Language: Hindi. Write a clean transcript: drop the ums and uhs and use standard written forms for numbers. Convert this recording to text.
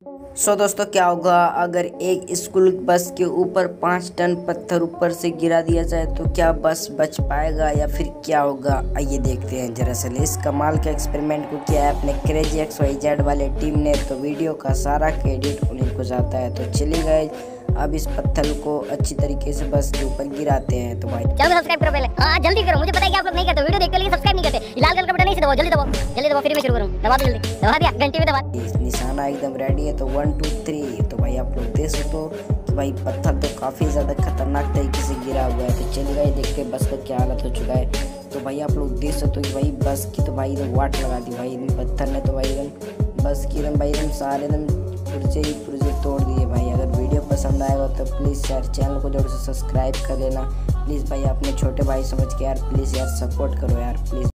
दोस्तों क्या होगा अगर एक स्कूल बस के ऊपर 5 टन पत्थर ऊपर से गिरा दिया जाए तो क्या बस बच पाएगा या फिर क्या होगा, आइए देखते हैं। दरअसल इस कमाल के एक्सपेरिमेंट को किया है अपने क्रेजी XYZ वाले टीम ने, तो वीडियो का सारा क्रेडिट उन्हीं को जाता है। तो चलिए गाइस, अब इस पत्थर को अच्छी तरीके से बस के ऊपर गिराते हैं। तो भाई चलो सब्सक्राइब करो पहले, हाँ जल्दी करो, मुझे पता है कि आप लोग नहीं करते, वीडियो देखते लेकिन सब्सक्राइब नहीं करते। लाल कलर का बटन नहीं से दबाओ, जल्दी दबाओ जल्दी दबाओ, फिर मैं शुरू करूँ। दबा दो जल्दी, दबा दिया, घंटी में दबा। निशाना एकदम रेडी है, तो 1 2 3। तो भाई आप लोग देख सकते हो कि भाई पत्थर तो काफ़ी ज़्यादा खतरनाक तरीके से गिरा हुआ है। तो चलिए भाई देखते हैं बस का क्या हालत हो चुका है। तो भाई आप लोग देख सकते हो कि भाई बस की तो भाई एकदम वाट लगा दी भाई पत्थर ने। तो भाई एकदम बस की एकदम भाई एकदम सारे एकदम पुर्जे तोड़ दिए भाई। अगर वीडियो पसंद आएगा तो प्लीज़ यार चैनल को जरूर से सब्सक्राइब कर लेना प्लीज़ भाई। अपने छोटे भाई समझ के यार प्लीज़ यार सपोर्ट करो यार प्लीज़।